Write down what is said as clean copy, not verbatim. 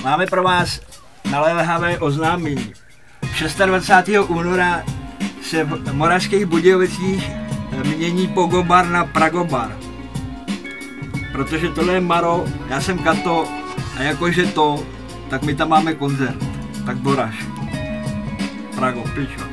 máme pro vás naléhavé oznámení. 26. února se v Moravských Budějovicích mění Pogobar na Pragobar. Protože tohle je Maro, já jsem Kato a jakože to, tak my tam máme koncert. Tak Boraš. Prago, pičo.